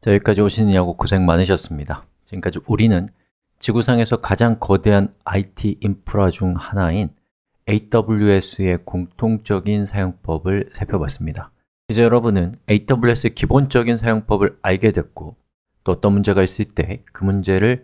자, 여기까지 오시느냐고 고생 많으셨습니다. 지금까지 우리는 지구상에서 가장 거대한 IT 인프라 중 하나인 AWS의 공통적인 사용법을 살펴봤습니다. 이제 여러분은 AWS의 기본적인 사용법을 알게 됐고, 또 어떤 문제가 있을 때 그 문제를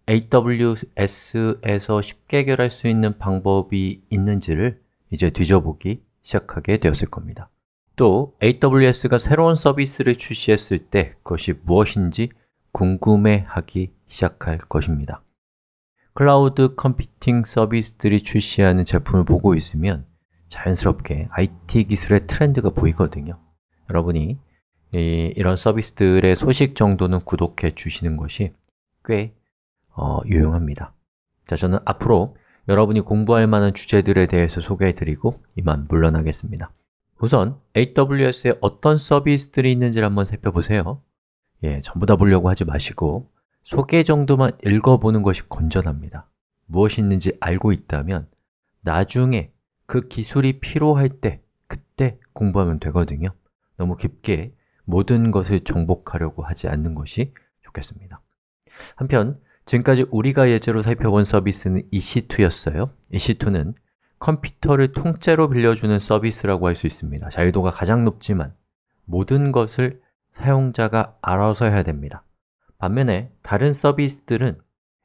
AWS에서 쉽게 해결할 수 있는 방법이 있는지를 이제 뒤져보기 시작하게 되었을 겁니다. 또 AWS가 새로운 서비스를 출시했을 때 그것이 무엇인지 궁금해하기 시작할 것입니다. 클라우드 컴퓨팅 서비스들이 출시하는 제품을 보고 있으면 자연스럽게 IT 기술의 트렌드가 보이거든요. 여러분이 이런 서비스들의 소식 정도는 구독해 주시는 것이 꽤 유용합니다. 자, 저는 앞으로 여러분이 공부할 만한 주제들에 대해서 소개해 드리고 이만 물러나겠습니다. 우선 AWS에 어떤 서비스들이 있는지를 한번 살펴보세요. 전부 다 보려고 하지 마시고 소개 정도만 읽어보는 것이 건전합니다. 무엇이 있는지 알고 있다면 나중에 그 기술이 필요할 때 그때 공부하면 되거든요. 너무 깊게 모든 것을 정복하려고 하지 않는 것이 좋겠습니다. 한편 지금까지 우리가 예제로 살펴본 서비스는 EC2였어요. EC2는 컴퓨터를 통째로 빌려주는 서비스라고 할 수 있습니다. 자유도가 가장 높지만 모든 것을 사용자가 알아서 해야 됩니다. 반면에 다른 서비스들은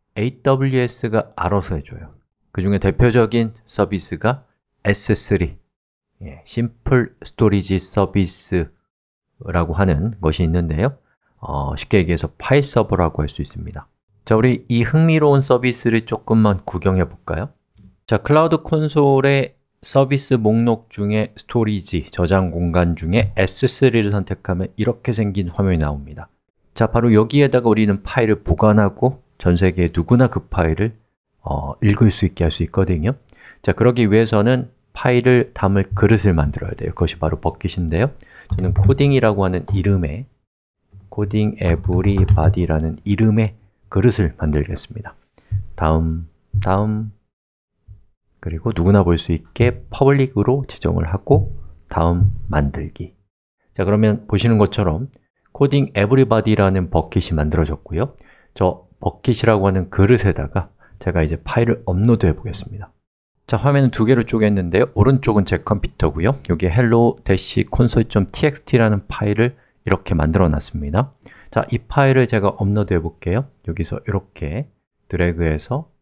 AWS가 알아서 해줘요. 그 중에 대표적인 서비스가 S3, Simple Storage Service라고 하는 것이 있는데요. 쉽게 얘기해서 파일 서버라고 할 수 있습니다. 자, 우리 이 흥미로운 서비스를 조금만 구경해 볼까요? 자, 클라우드 콘솔의 서비스 목록 중에 스토리지, 저장 공간 중에 S3를 선택하면 이렇게 생긴 화면이 나옵니다. 자, 바로 여기에다가 우리는 파일을 보관하고 전 세계 누구나 그 파일을 읽을 수 있게 할 수 있거든요. 자, 그러기 위해서는 파일을 담을 그릇을 만들어야 돼요. 그것이 바로 버킷인데요. 저는 코딩이라고 하는 이름의 코딩 에브리바디라는 이름의 그릇을 만들겠습니다. 다음 그리고 누구나 볼 수 있게 퍼블릭으로 지정을 하고 다음 만들기. 자, 그러면 보시는 것처럼 코딩 에브리바디라는 버킷이 만들어졌고요. 저 버킷이라고 하는 그릇에다가 제가 이제 파일을 업로드해 보겠습니다. 자, 화면은 두 개로 쪼갰는데요. 오른쪽은 제 컴퓨터고요. 여기 hello-console.txt라는 파일을 이렇게 만들어 놨습니다. 자, 이 파일을 제가 업로드해 볼게요. 여기서 이렇게 드래그해서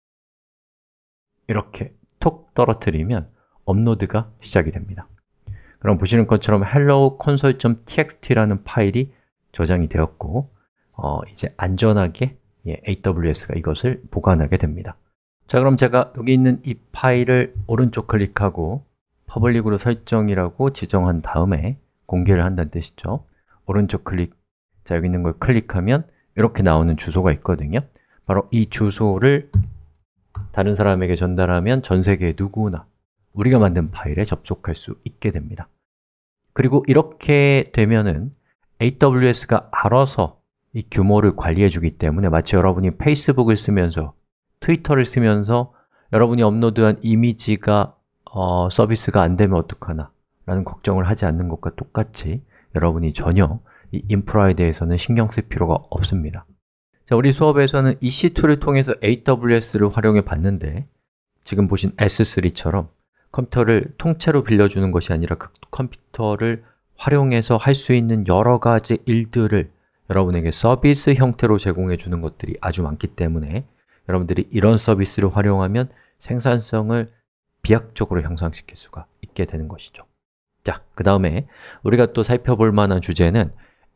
이렇게 톡 떨어뜨리면 업로드가 시작이 됩니다. 그럼 보시는 것처럼 hello-console.txt라는 파일이 저장이 되었고 이제 안전하게 AWS가 이것을 보관하게 됩니다. 자, 그럼 제가 여기 있는 이 파일을 오른쪽 클릭하고 퍼블릭으로 설정이라고 지정한 다음에 공개를 한다는 뜻이죠. 오른쪽 클릭, 자, 여기 있는 걸 클릭하면 이렇게 나오는 주소가 있거든요. 바로 이 주소를 다른 사람에게 전달하면 전 세계 누구나 우리가 만든 파일에 접속할 수 있게 됩니다. 그리고 이렇게 되면은 AWS가 알아서 이 규모를 관리해 주기 때문에 마치 여러분이 페이스북을 쓰면서 트위터를 쓰면서 여러분이 업로드한 이미지가 서비스가 안 되면 어떡하나 라는 걱정을 하지 않는 것과 똑같이 여러분이 전혀 이 인프라에 대해서는 신경 쓸 필요가 없습니다. 자, 우리 수업에서는 EC2를 통해서 AWS를 활용해 봤는데 지금 보신 S3처럼 컴퓨터를 통째로 빌려주는 것이 아니라 그 컴퓨터를 활용해서 할 수 있는 여러 가지 일들을 여러분에게 서비스 형태로 제공해 주는 것들이 아주 많기 때문에 여러분들이 이런 서비스를 활용하면 생산성을 비약적으로 향상시킬 수가 있게 되는 것이죠. 자, 그 다음에 우리가 또 살펴볼 만한 주제는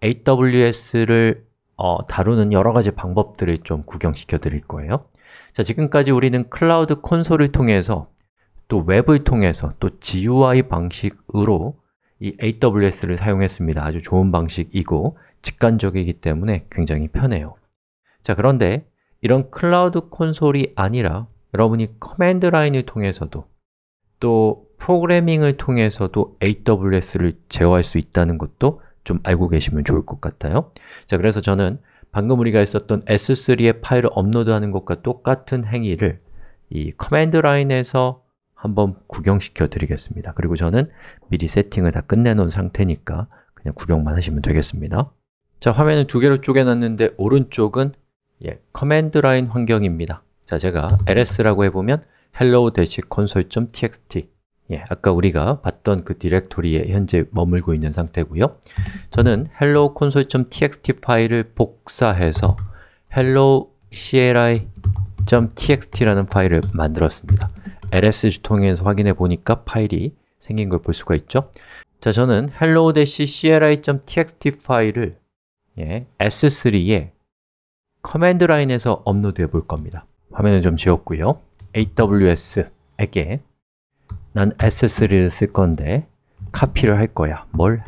AWS를 다루는 여러 가지 방법들을 좀 구경시켜 드릴 거예요. 자, 지금까지 우리는 클라우드 콘솔을 통해서 또 웹을 통해서 또 GUI 방식으로 이 AWS를 사용했습니다. 아주 좋은 방식이고 직관적이기 때문에 굉장히 편해요. 자, 그런데 이런 클라우드 콘솔이 아니라 여러분이 커맨드 라인을 통해서도 또 프로그래밍을 통해서도 AWS를 제어할 수 있다는 것도 좀 알고 계시면 좋을 것 같아요. 자, 그래서 저는 방금 우리가 했었던 S3의 파일을 업로드하는 것과 똑같은 행위를 이 커맨드 라인에서 한번 구경시켜 드리겠습니다. 그리고 저는 미리 세팅을 다 끝내놓은 상태니까 그냥 구경만 하시면 되겠습니다. 자, 화면을 두 개로 쪼개놨는데 오른쪽은 커맨드 라인 환경입니다. 자, 제가 ls라고 해보면 hello-console.txt 아까 우리가 봤던 그 디렉토리에 현재 머물고 있는 상태고요. 저는 hello console.txt 파일을 복사해서 hello cli.txt라는 파일을 만들었습니다. ls 통해서 확인해 보니까 파일이 생긴 걸 볼 수가 있죠. 자, 저는 hello-cli.txt 파일을 S3에 커맨드 라인에서 업로드해 볼 겁니다. 화면을 좀 지웠고요. AWS에게 난 S3를 쓸 건데 카피를 할 거야. 뭘?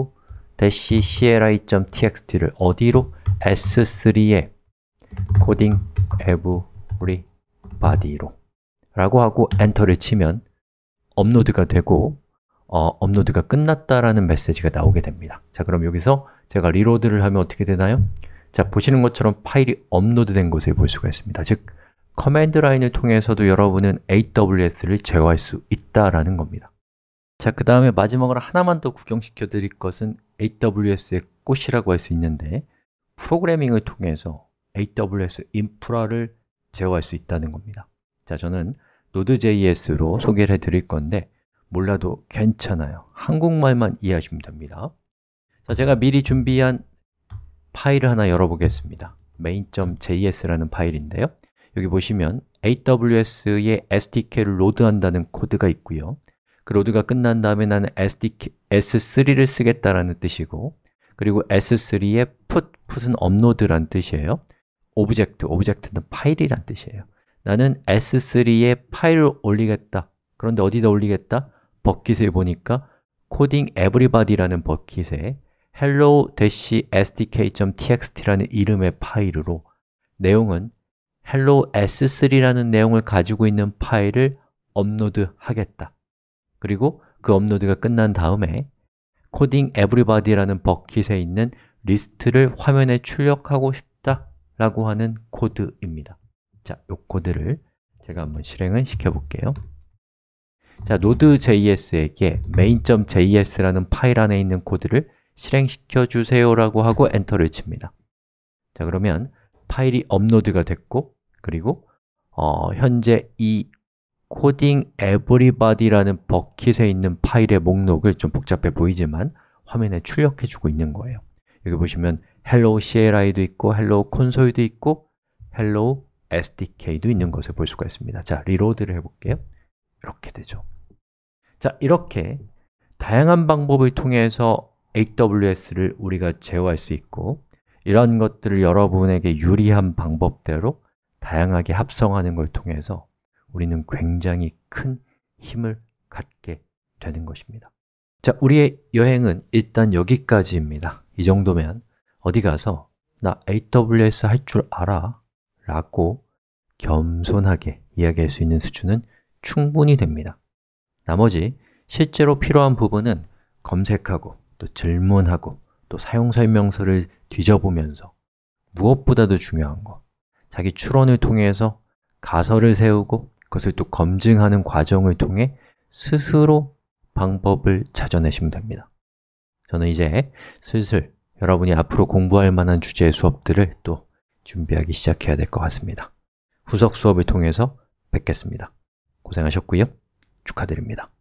hello-cli.txt를 어디로? S3에 coding everybody로 라고 하고 엔터를 치면 업로드가 되고 업로드가 끝났다라는 메시지가 나오게 됩니다. 자, 그럼 여기서 제가 리로드를 하면 어떻게 되나요? 자, 보시는 것처럼 파일이 업로드된 것을 볼 수가 있습니다. 즉, 커맨드 라인을 통해서도 여러분은 AWS를 제어할 수 있다라는 겁니다. 자, 그 다음에 마지막으로 하나만 더 구경시켜 드릴 것은 AWS의 꽃이라고 할 수 있는데 프로그래밍을 통해서 AWS 인프라를 제어할 수 있다는 겁니다. 자, 저는 Node.js로 소개를 해드릴 건데 몰라도 괜찮아요. 한국말만 이해하시면 됩니다. 자, 제가 미리 준비한 파일을 하나 열어보겠습니다. main.js라는 파일인데요. 여기 보시면 AWS의 SDK를 로드한다는 코드가 있고요. 그 로드가 끝난 다음에 나는 S3를 쓰겠다라는 뜻이고, 그리고 S3의 put은 업로드란 뜻이에요. 오브젝트는 파일이란 뜻이에요. 나는 S3에 파일을 올리겠다. 그런데 어디다 올리겠다? 버킷에 보니까 coding everybody라는 버킷에 hello-sdk.txt라는 이름의 파일로 내용은 hello s3라는 내용을 가지고 있는 파일을 업로드하겠다. 그리고 그 업로드가 끝난 다음에 coding everybody라는 버킷에 있는 리스트를 화면에 출력하고 싶다라고 하는 코드입니다. 자, 이 코드를 제가 한번 실행을 시켜볼게요. 자, Node.js에게 main.js라는 파일 안에 있는 코드를 실행시켜 주세요라고 하고 엔터를 칩니다. 자, 그러면 파일이 업로드가 됐고, 그리고 현재 이 coding everybody라는 버킷에 있는 파일의 목록을 좀 복잡해 보이지만 화면에 출력해 주고 있는 거예요. 여기 보시면 hello CLI도 있고, hello console도 있고, hello SDK도 있는 것을 볼 수가 있습니다. 자, 리로드를 해볼게요. 이렇게 되죠. 자, 이렇게 다양한 방법을 통해서 AWS를 우리가 제어할 수 있고, 이런 것들을 여러분에게 유리한 방법대로 다양하게 합성하는 걸 통해서 우리는 굉장히 큰 힘을 갖게 되는 것입니다. 자, 우리의 여행은 일단 여기까지입니다. 이 정도면 어디 가서 나 AWS 할 줄 알아 라고 겸손하게 이야기할 수 있는 수준은 충분히 됩니다. 나머지 실제로 필요한 부분은 검색하고 또 질문하고 또 사용 설명서를 뒤져보면서 무엇보다도 중요한 거, 자기 추론을 통해서 가설을 세우고 그것을 또 검증하는 과정을 통해 스스로 방법을 찾아내시면 됩니다. 저는 이제 슬슬 여러분이 앞으로 공부할 만한 주제의 수업들을 또 준비하기 시작해야 될 것 같습니다. 후속 수업을 통해서 뵙겠습니다. 고생하셨고요. 축하드립니다.